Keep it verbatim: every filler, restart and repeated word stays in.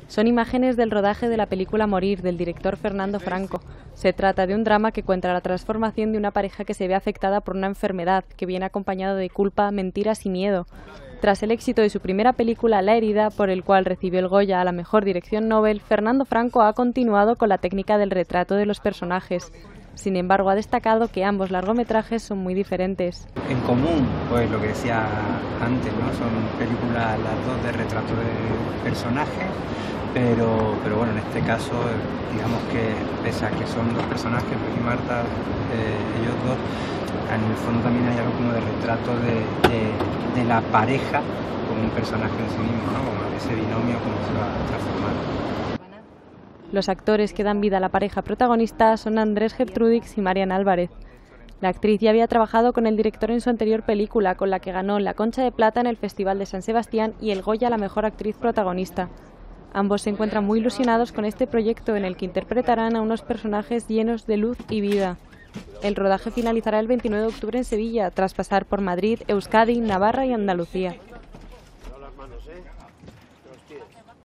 Son imágenes del rodaje de la película Morir, del director Fernando Franco. Se trata de un drama que cuenta la transformación de una pareja que se ve afectada por una enfermedad, que viene acompañado de culpa, mentiras y miedo. Tras el éxito de su primera película, La herida, por el cual recibió el Goya a la mejor dirección Nobel, Fernando Franco ha continuado con la técnica del retrato de los personajes. Sin embargo, ha destacado que ambos largometrajes son muy diferentes. En común, pues lo que decía antes, ¿no? Son películas las dos de retrato de personajes, pero, pero bueno, en este caso, digamos que pese a que son dos personajes, Luis y Marta, eh, ellos dos, en el fondo también hay algo como de retrato de, de, de la pareja como un personaje en sí mismo, ¿no? Como ese binomio, como se va transformando. Los actores que dan vida a la pareja protagonista son Andrés Gertrudis y Marian Álvarez. La actriz ya había trabajado con el director en su anterior película, con la que ganó la Concha de Plata en el Festival de San Sebastián y el Goya a la mejor actriz protagonista. Ambos se encuentran muy ilusionados con este proyecto en el que interpretarán a unos personajes llenos de luz y vida. El rodaje finalizará el veintinueve de octubre en Sevilla, tras pasar por Madrid, Euskadi, Navarra y Andalucía.